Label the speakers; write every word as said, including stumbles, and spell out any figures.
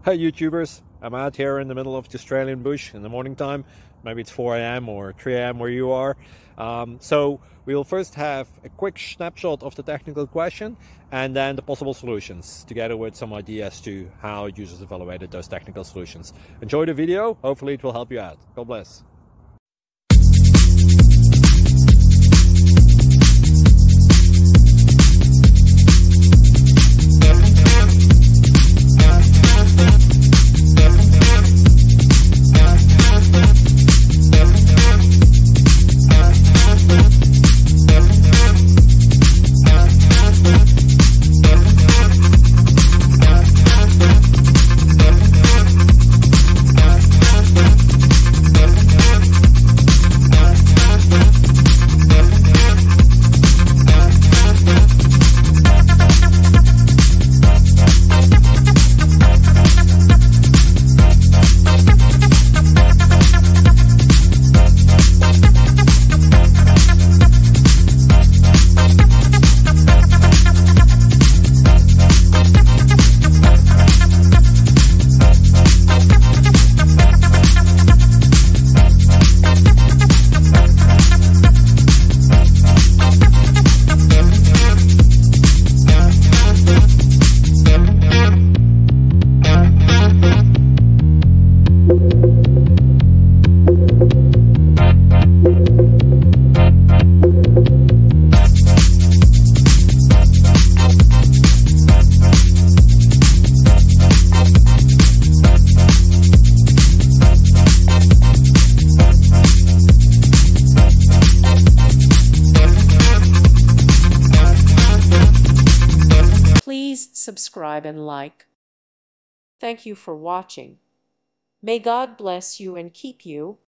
Speaker 1: Hey YouTubers, I'm out here in the middle of the Australian bush in the morning time. Maybe it's four A M or three A M where you are. Um, so we'll first have a quick snapshot of the technical question and then the possible solutions, together with some ideas to how users evaluated those technical solutions. Enjoy the video, hopefully it will help you out. God bless.
Speaker 2: Please subscribe and like. Thank you for watching. May God bless you and keep you.